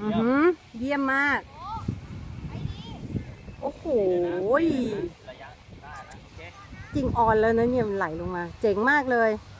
เยี่ยมมากโอ้โหจริงออนแล้วนะเนี่ยมันไหลลงมาเจ๋งมากเลย